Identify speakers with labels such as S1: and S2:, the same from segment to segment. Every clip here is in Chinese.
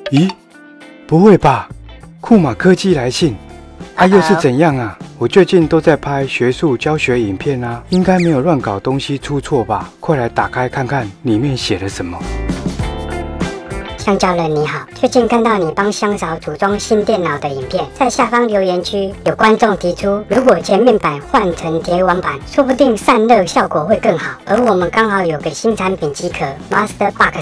S1: 咦，不会吧？库马科技来信，又是怎样啊？我最近都在拍学术教学影片啊，应该没有乱搞东西出错吧？快来打开看看里面写了什么。
S2: 香蕉人你好，最近看到你帮香嫂组装新电脑的影片，在下方留言区有观众提出，如果前面板换成铁网板，说不定散热效果会更好。而我们刚好有个新产品机壳 MasterBox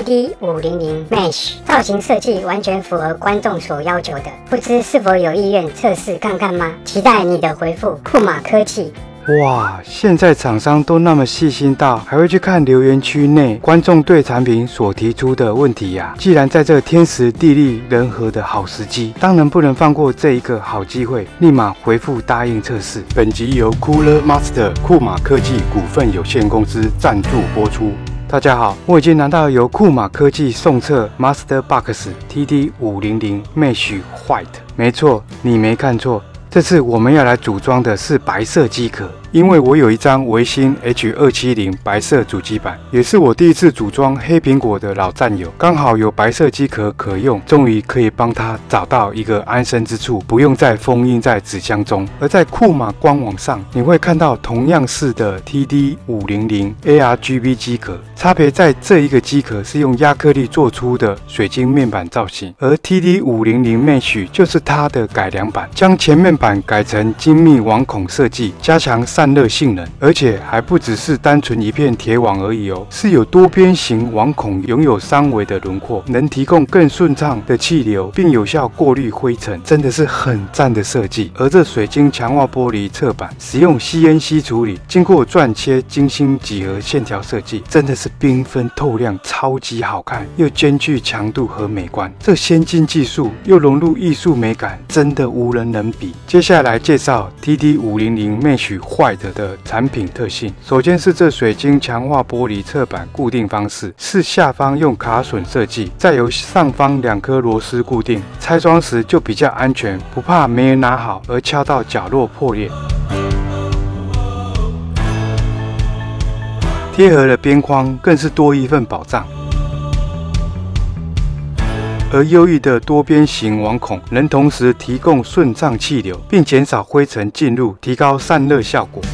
S2: TD500 Mesh， 造型设计完全符合观众所要求的，不知是否有意愿测试看看吗？期待你的回复。库马科技。
S1: 哇，现在厂商都那么细心到还会去看留言区内观众对产品所提出的问题呀！既然在这天时地利人和的好时机，当然不能放过这一个好机会，立马回复答应测试。本集由 Cooler Master 库马科技股份有限公司赞助播出。大家好，我已经拿到由库马科技送测 MasterBox TD500 Mesh White， 没错，你没看错。这次我们要来组装的是白色机壳，因为我有一张微星 H270 白色主机板，也是我第一次组装黑苹果的老战友，刚好有白色机壳可用，终于可以帮他找到一个安身之处，不用再封印在纸箱中。而在库马官网上，你会看到同样式的 TD500 ARGB 机壳，差别在这一个机壳是用亚克力做出的水晶面板造型，而 TD500 Mesh 就是它的改良版，将前面板改成精密网孔设计，加强散热性能，而且还不只是单纯一片铁网而已哦，是有多边形网孔，拥有三维的轮廓，能提供更顺畅的气流，并有效过滤灰尘，真的是很赞的设计。而这水晶强化玻璃侧板使用 CNC 处理，经过钻切精心几何线条设计，真的是缤纷透亮，超级好看，又兼具强度和美观。这先进技术又融入艺术美感，真的无人能比。接下来介绍 TD500 Mesh White 的产品特性。首先是这水晶强化玻璃侧板固定方式，是下方用卡榫设计，再由上方2颗螺丝固定，拆装时就比较安全，不怕没人拿好而敲到角落破裂。贴合的边框更是多一份保障。而优异的多边形网孔能同时提供顺畅气流，并减少灰尘进入，提高散热效果。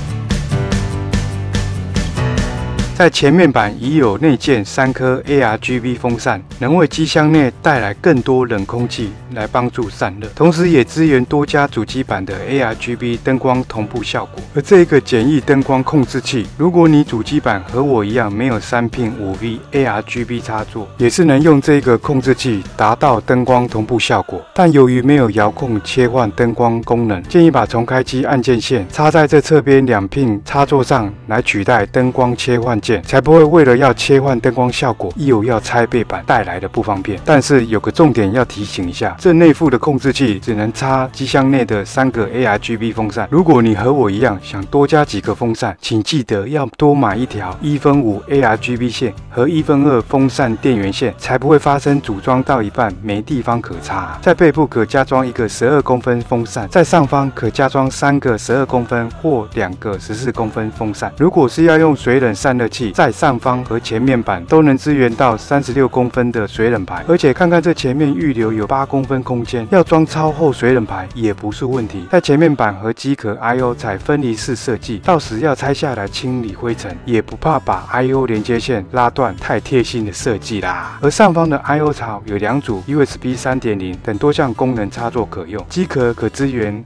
S1: 在前面板已有内建3颗 ARGB 风扇，能为机箱内带来更多冷空气来帮助散热，同时也支援多家主机板的 ARGB 灯光同步效果。而这个简易灯光控制器，如果你主机板和我一样没有3pin 5V ARGB 插座，也是能用这个控制器达到灯光同步效果。但由于没有遥控切换灯光功能，建议把重开机按键线插在这侧边2pin 插座上来取代灯光切换键，才不会为了要切换灯光效果，又要拆背板带来的不方便。但是有个重点要提醒一下，这内附的控制器只能插机箱内的3个 ARGB 风扇。如果你和我一样想多加几个风扇，请记得要多买一条1/5 ARGB 线和1/2风扇电源线，才不会发生组装到一半没地方可插。在背部可加装一个12公分风扇，在上方可加装3个12公分或2个14公分风扇。如果是要用水冷散热器，在上方和前面板都能支援到36公分的水冷排，而且看看这前面预留有8公分空间，要装超厚水冷排也不是问题。在前面板和机壳 I/O 采分离式设计，到时要拆下来清理灰尘，也不怕把 I/O 连接线拉断，太贴心的设计啦。而上方的 I/O 槽有2组 USB 3.0 等多项功能插座可用，机壳可支援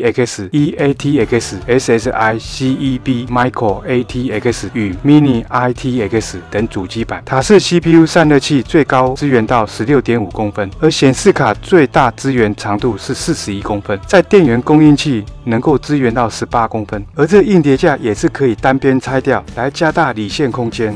S1: ATX、eATX、SSI、CEB、Micro ATX 与 Mini ITX 等主机板。塔式 CPU 散热器最高支援到 16.5 公分，而显示卡最大支援长度是41公分，在电源供应器能够支援到18公分，而这硬碟架也是可以单边拆掉来加大理线空间。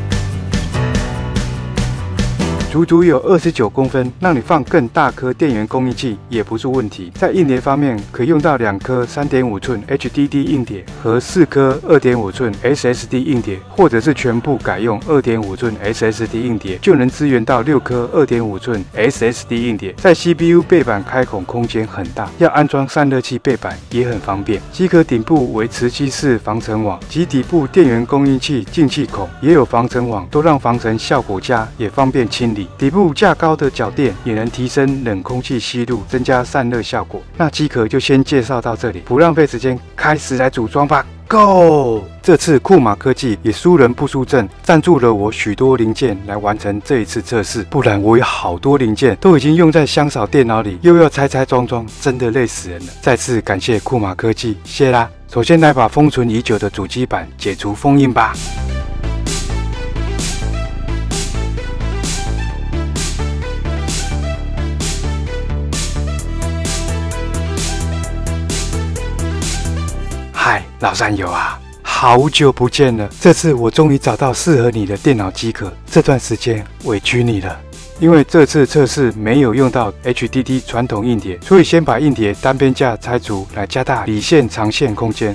S1: 足足有29公分，让你放更大颗电源供应器也不是问题。在硬碟方面，可用到2颗3.5寸 HDD 硬碟和4颗2.5寸 SSD 硬碟，或者是全部改用2.5寸 SSD 硬碟，就能支援到6颗2.5寸 SSD 硬碟。在 CPU 背板开孔空间很大，要安装散热器背板也很方便。机壳顶部为磁吸式防尘网，及底部电源供应器进气孔也有防尘网，都让防尘效果佳，也方便清理。 理。底部架高的脚垫也能提升冷空气吸入，增加散热效果。那机壳就先介绍到这里，不浪费时间，开始来组装吧。Go！ 这次库马科技也输人不输阵，赞助了我许多零件来完成这一次测试，不然我有好多零件都已经用在香草电脑里，又要拆拆装装，真的累死人了。再次感谢库马科技，谢啦！首先来把封存已久的主机板解除封印吧。嗨，老战友啊，好久不见了！这次我终于找到适合你的电脑机壳，这段时间委屈你了。因为这次测试没有用到 HDD 传统硬碟，所以先把硬碟单边架拆除，来加大理线长线空间。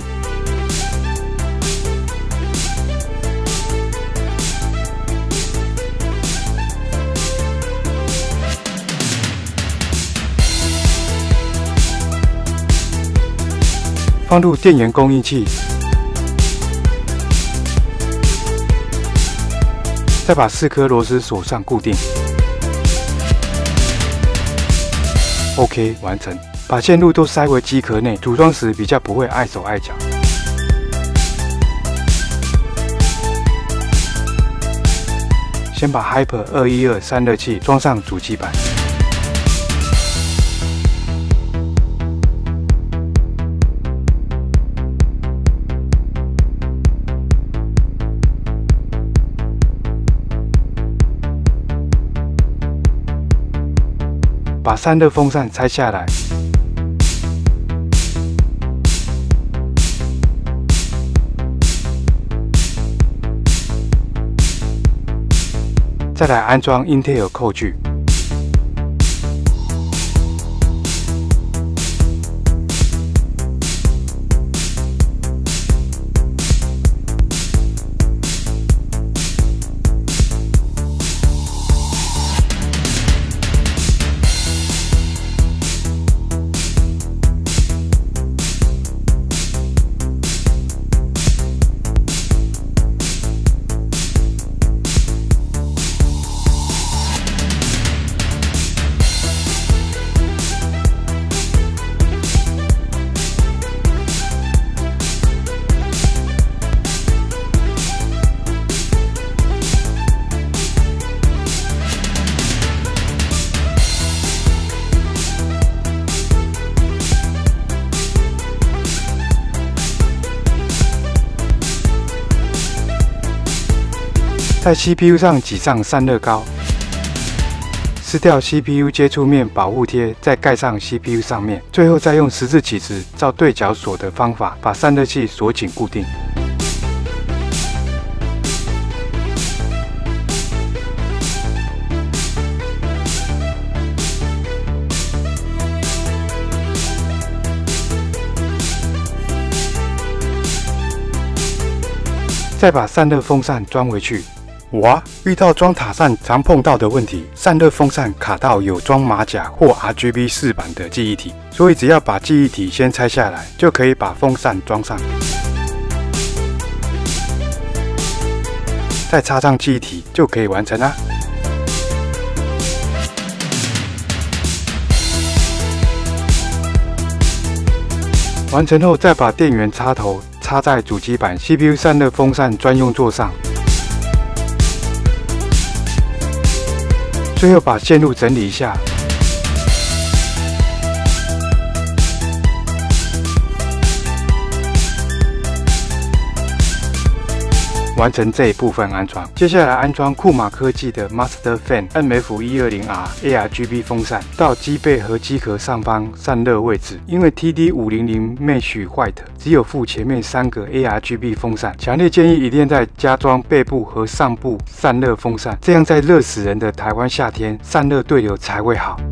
S1: 放入电源供应器，再把4颗螺丝锁上固定。OK， 完成。把线路都塞回机壳内，组装时比较不会碍手碍脚。先把 Hyper 212散热器装上主机板。把散热风扇拆下来，再来安装 Intel 扣具。在 CPU 上挤上散热膏，撕掉 CPU 接触面保护贴，再盖上 CPU 上面，最后再用十字起子照对角锁的方法把散热器锁紧固定。再把散热风扇装回去。哇，遇到装塔扇常碰到的问题，散热风扇卡到有装马甲或 RGB 4版的记忆体，所以只要把记忆体先拆下来，就可以把风扇装上，再插上记忆体就可以完成啦。完成后，再把电源插头插在主机板 CPU 散热风扇专用座上。最后把线路整理一下，完成这一部分安装。接下来安装库马科技的 Master Fan MF120R ARGB 风扇到机背和机壳上方散热位置。因为 TD500 Mesh White 只有附前面3个 ARGB 风扇，强烈建议一定在加装背部和上部散热风扇，这样在热死人的台湾夏天，散热对流才会好。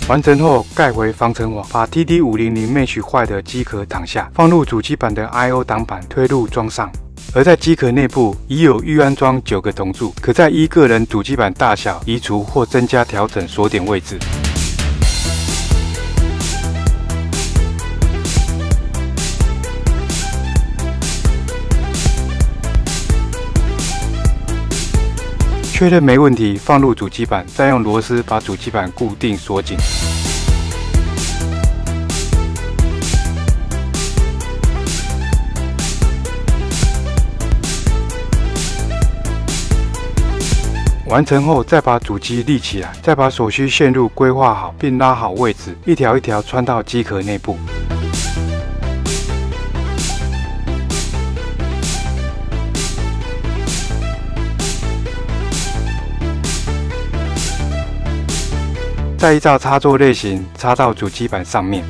S1: 完成后盖回防尘网，把 TD500 Mesh 坏的机壳躺下，放入主机板的 I/O 挡板推入装上。而在机壳内部已有预安装9个铜柱，可在依个人主机板大小移除或增加调整锁点位置。确认没问题，放入主机板，再用螺丝把主机板固定锁紧。完成后，再把主机立起来，再把所需线路规划好，并拉好位置，一条一条穿到机壳内部。再依照插座类型插到主机板上面。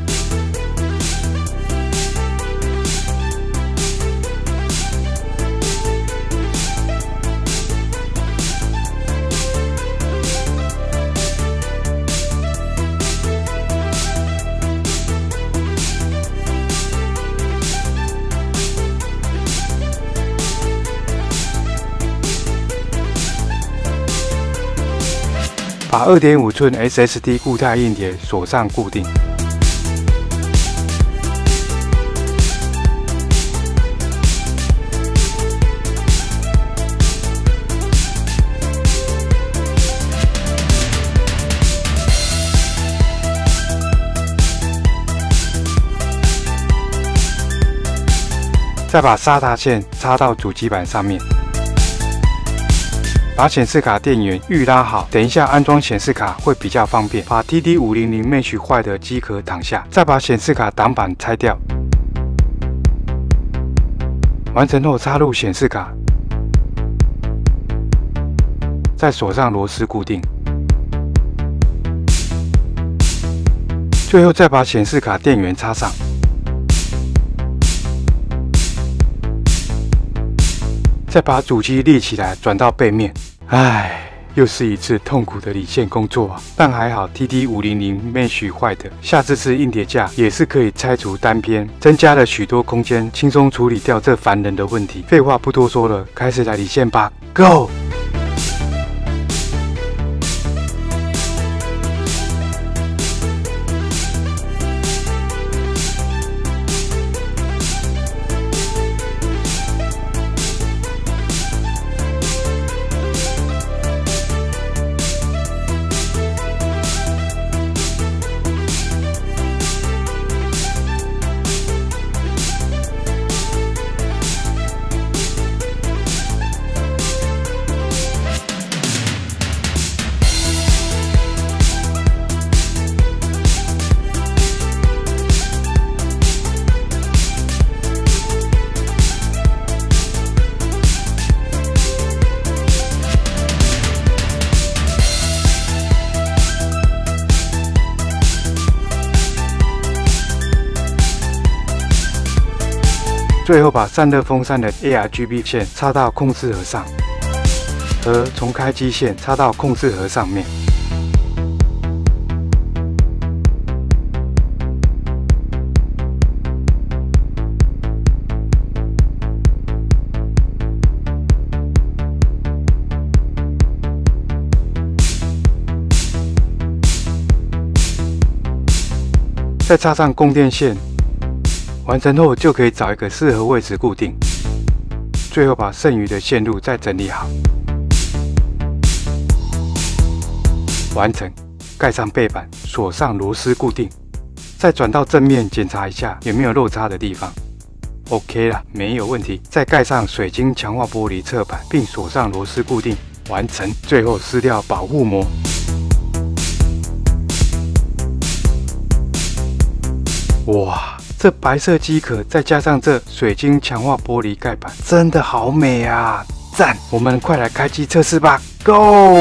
S1: 把2.5寸 SSD 固态硬碟锁上固定。再把SATA线插到主机板上面。把显示卡电源预拉好，等一下安装显示卡会比较方便。把 TD500 Mesh 坏的机壳躺下，再把显示卡挡板拆掉。完成后插入显示卡，再锁上螺丝固定。最后再把显示卡电源插上。再把主机立起来，转到背面。唉，又是一次痛苦的理线工作啊！但还好 TD500 Mesh 坏的，下次是硬碟架也是可以拆除单边，增加了许多空间，轻松处理掉这烦人的问题。废话不多说了，开始来理线吧 ，Go！最后把散热风扇的 ARGB 线插到控制盒上，和重开机线插到控制盒上面。再插上供电线。完成后就可以找一个适合位置固定，最后把剩余的线路再整理好。完成，盖上背板，锁上螺丝固定，再转到正面检查一下有没有漏插的地方。OK 了，没有问题。再盖上水晶强化玻璃侧板，并锁上螺丝固定，完成。最后撕掉保护膜。哇！这白色机壳再加上这水晶强化玻璃盖板，真的好美啊！赞！我们快来开机测试吧 ，Go！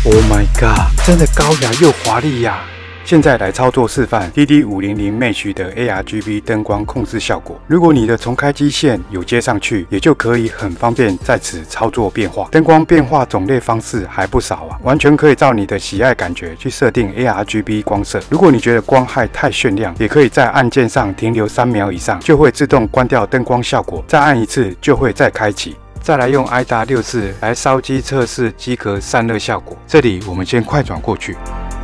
S1: Oh my god， 真的高雅又华丽呀！现在来操作示范 TD500 Mesh 的 ARGB 灯光控制效果。如果你的重开机线有接上去，也就可以很方便在此操作变化。灯光变化种类方式还不少啊，完全可以照你的喜爱感觉去设定 ARGB 光色。如果你觉得光害太炫亮，也可以在按键上停留3秒以上，就会自动关掉灯光效果，再按一次就会再开启。再来用 IDA64来烧机测试机壳散热效果。这里我们先快转过去。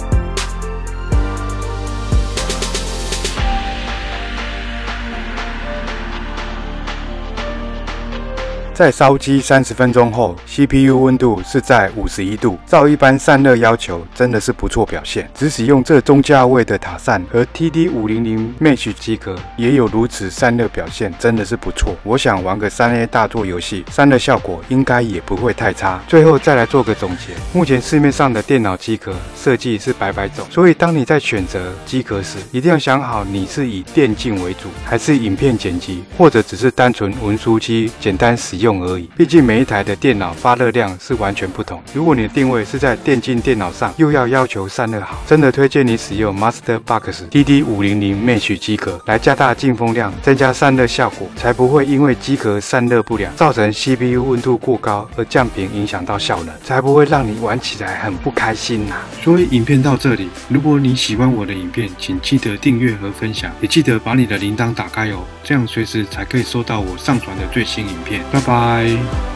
S1: 在烧机30分钟后 ，CPU 温度是在51度，照一般散热要求，真的是不错表现。只使用这中价位的塔散和 TD500 Mesh 机壳，也有如此散热表现，真的是不错。我想玩个3A 大作游戏，散热效果应该也不会太差。最后再来做个总结，目前市面上的电脑机壳设计是百种，所以当你在选择机壳时，一定要想好你是以电竞为主，还是影片剪辑，或者只是单纯文书机简单使用而已。毕竟每一台的电脑发热量是完全不同。如果你的定位是在电竞电脑上，又要求散热好，真的推荐你使用 MasterBox TD500 Mesh 机壳来加大进风量，增加散热效果，才不会因为机壳散热不良造成 CPU 温度过高而降频影响到效能，才不会让你玩起来很不开心呐。所以影片到这里，如果你喜欢我的影片，请记得订阅和分享，也记得把你的铃铛打开哦，这样随时才可以收到我上传的最新影片。拜拜。